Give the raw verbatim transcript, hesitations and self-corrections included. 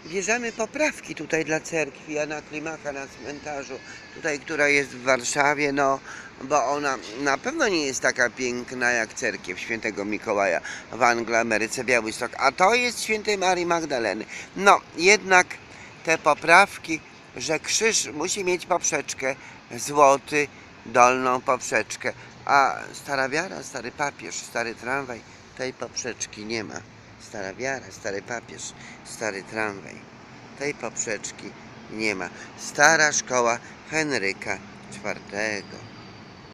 bierzemy poprawki tutaj dla cerkwi Jana Klimaka na cmentarzu, tutaj, która jest w Warszawie, no, bo ona na pewno nie jest taka piękna jak cerkiew Świętego Mikołaja w Anglii, Ameryce, Białystok, a to jest Świętej Marii Magdaleny. No, jednak te poprawki, że krzyż musi mieć poprzeczkę, złoty, dolną poprzeczkę, a stara wiara, stary papież, stary tramwaj, tej poprzeczki nie ma. Stara wiara, stary papież, stary tramwaj, tej poprzeczki nie ma. Stara szkoła Henryka czwartego.